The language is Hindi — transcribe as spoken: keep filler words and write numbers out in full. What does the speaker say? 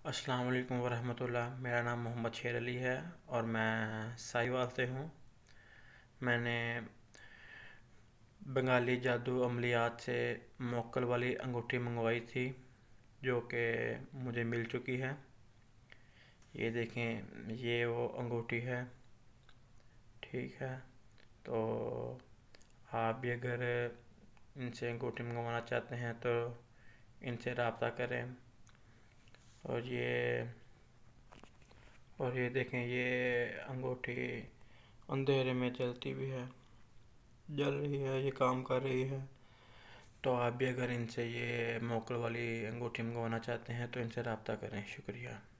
अस्सलाम वालेकुम वरहमतुल्लाह। मेरा नाम मोहम्मद शेर अली है और मैं साहिवाल से हूँ। मैंने बंगाली जादू अमलियात से मोक्कल वाली अंगूठी मंगवाई थी, जो कि मुझे मिल चुकी है। ये देखें, ये वो अंगूठी है। ठीक है, तो आप भी अगर इनसे अंगूठी मंगवाना चाहते हैं तो इनसे रब्ता करें। और ये और ये देखें, ये अंगूठी अंधेरे में जलती भी है, जल रही है, ये काम कर रही है। तो आप भी अगर इनसे ये मोकल वाली अंगूठी मंगवाना चाहते हैं तो इनसे रब्ता करें। शुक्रिया।